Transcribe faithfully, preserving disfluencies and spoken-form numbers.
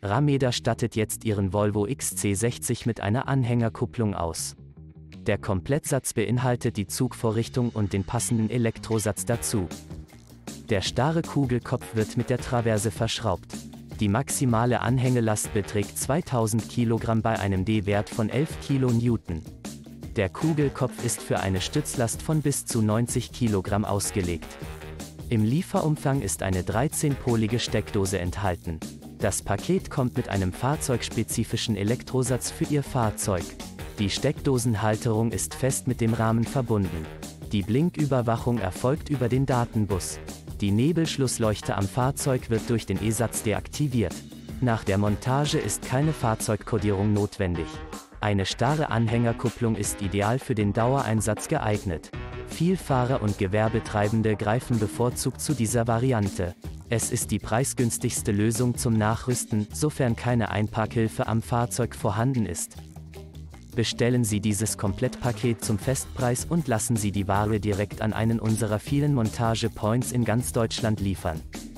Rameda stattet jetzt ihren Volvo X C sechzig mit einer Anhängerkupplung aus. Der Komplettsatz beinhaltet die Zugvorrichtung und den passenden Elektrosatz dazu. Der starre Kugelkopf wird mit der Traverse verschraubt. Die maximale Anhängelast beträgt zweitausend Kilogramm bei einem D-Wert von elf Kilonewton. Der Kugelkopf ist für eine Stützlast von bis zu neunzig Kilogramm ausgelegt. Im Lieferumfang ist eine dreizehnpolige Steckdose enthalten. Das Paket kommt mit einem fahrzeugspezifischen Elektrosatz für Ihr Fahrzeug. Die Steckdosenhalterung ist fest mit dem Rahmen verbunden. Die Blinküberwachung erfolgt über den Datenbus. Die Nebelschlussleuchte am Fahrzeug wird durch den E-Satz deaktiviert. Nach der Montage ist keine Fahrzeugkodierung notwendig. Eine starre Anhängerkupplung ist ideal für den Dauereinsatz geeignet. Vielfahrer und Gewerbetreibende greifen bevorzugt zu dieser Variante. Es ist die preisgünstigste Lösung zum Nachrüsten, sofern keine Einparkhilfe am Fahrzeug vorhanden ist. Bestellen Sie dieses Komplettpaket zum Festpreis und lassen Sie die Ware direkt an einen unserer vielen Montage-Points in ganz Deutschland liefern.